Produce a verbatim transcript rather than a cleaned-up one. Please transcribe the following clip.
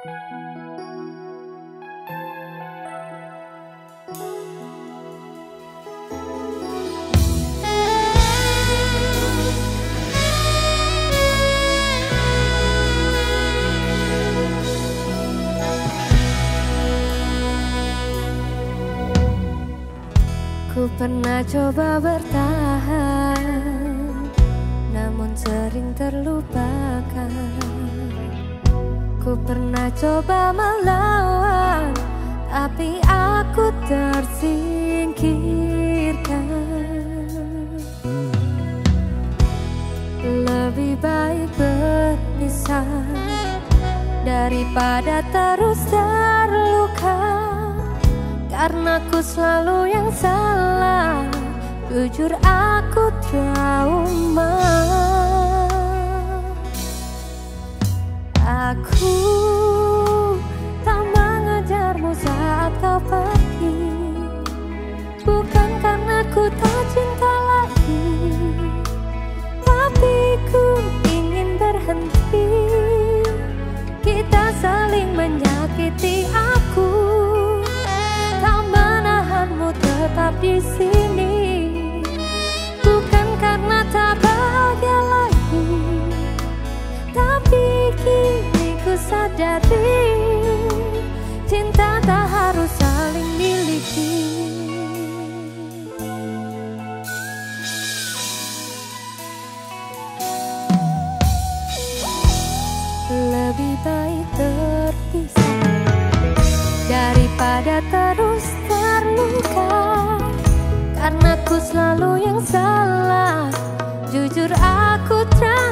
Ku pernah coba bertahan, namun sering terlupakan. Ku pernah coba melawan, tapi aku tersingkirkan. Lebih baik berpisah daripada terus terluka. Karena ku selalu yang salah, jujur aku trauma. Aku tak mengejarmu saat kau pergi, bukan karena ku tak cinta lagi, tapi ku ingin berhenti. Kita saling menyakiti, aku tetap di sini, bukan karena tak bahagia lagi, tapi kini ku sadari cinta tak harus saling miliki. Lebih baik terpisah daripada terus terluka. Karena ku selalu yang salah, jujur aku trauma.